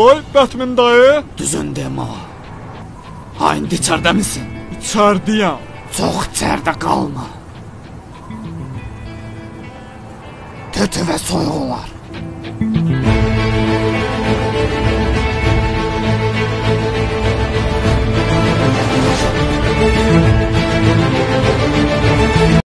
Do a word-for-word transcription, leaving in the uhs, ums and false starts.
Oy, Batman dayı. Düzün demə. Ha, indi içərdə misin? İçərdəyəm. Çox içərdə qalma. Kötü və soyuq olar.